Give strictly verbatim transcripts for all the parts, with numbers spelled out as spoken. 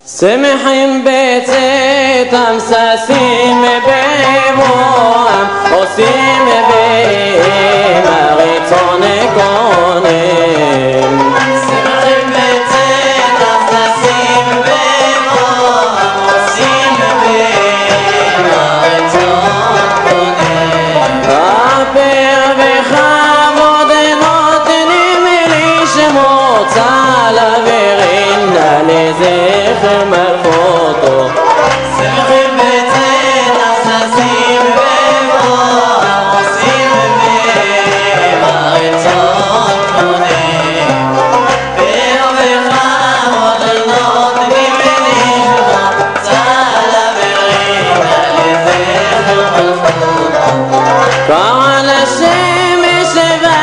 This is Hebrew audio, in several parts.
שמחים בצאתם, ששים בבואם, עושים בהם הרצון קונים. שמחים בצאתם, ששים בבואם, עושים בהם הרצון קונים. הפר וכבוד נותנים לי שמוצא לברנה לזכר מלכותו. שמחים בצאתם, ששים בבואם, עושים בהם הרצון קונים. פר וכבוד נותנים לי שמוצא לברנה לזכר מלכותו. קרא לשמש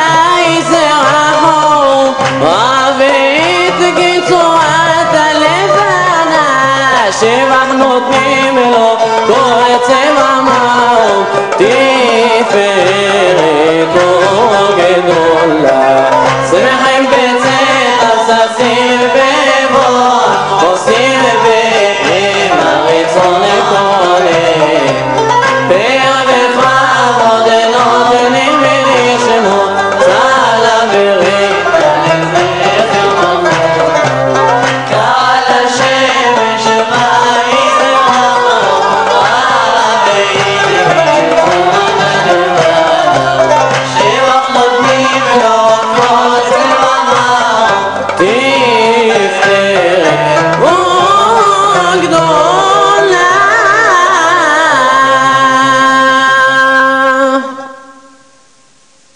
ויזרחו, רבית גנצורת הלבנה, שבח נותנים לו קורץ